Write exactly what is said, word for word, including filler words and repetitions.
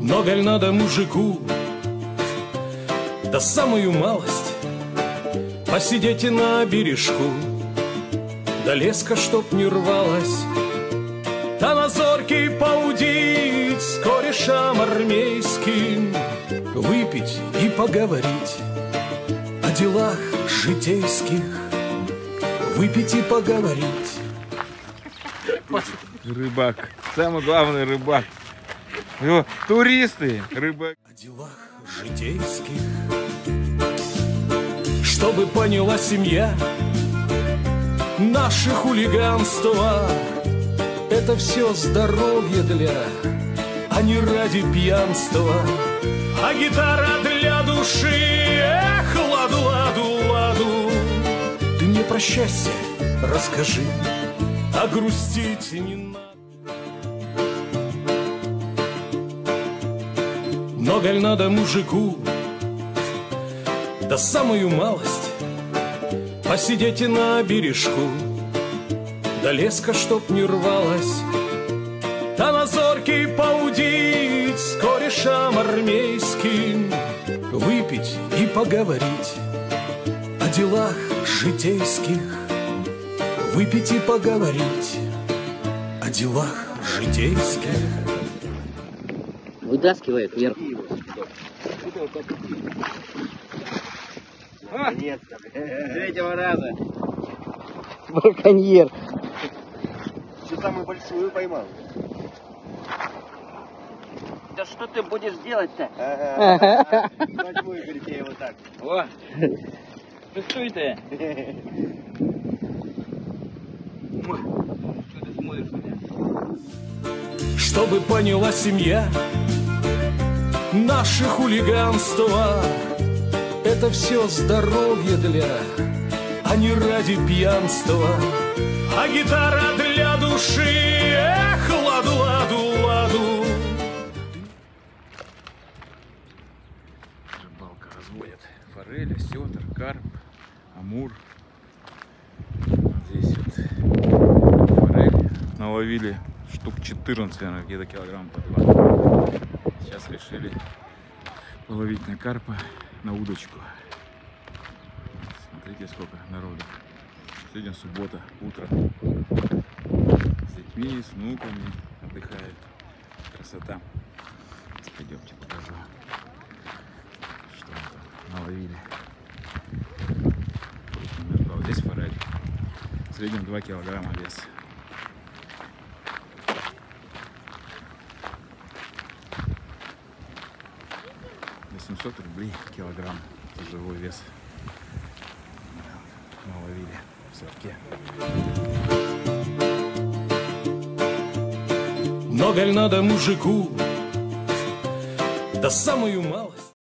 Много ль надо мужику, да самую малость посидеть и на бережку, да леска чтоб не рвалась, да на зоркий поудить с корешам армейским, выпить и поговорить о делах житейских, выпить и поговорить. Рыбак, самый главный рыбак. Его туристы, рыбак. О делах житейских, чтобы поняла семья, наше хулиганство — это все здоровье для, а не ради пьянства. А гитара для души, эх, ладу, ладу, ладу. Ты мне про счастье расскажи, а грустить не надо. Много ль надо мужику, да самую малость посидеть и на бережку, да леска чтоб не рвалась, да на зоркий поудить с корешам армейским, выпить и поговорить о делах житейских, выпить и поговорить о делах житейских. Вытаскивает вверх. Нет, третьего раза. Браконьер. Всю самую большую поймал. Да что ты будешь делать-то? Ага. Возьму и говорит, я его так. О, что ты? Что ты смотришь на меня? Чтобы поняла семья, наше хулиганство — это все здоровье для, а не ради пьянства. А гитара для души, эх, ладу, ладу, ладу. Рыбалка разводят форель, осетр, карп, амур. Здесь вот форель наловили штук четырнадцать, наверное, где-то килограмм по два. Сейчас решили половить на карпа, на удочку. Смотрите, сколько народу. Сегодня суббота, утро. С детьми, с внуками отдыхают. Красота. Пойдемте покажу, что мы там наловили. Вот здесь форель. В среднем два килограмма вес. восемьсот рублей килограмм живой вес. Наловили в садке. Много ль надо мужику, да самую малость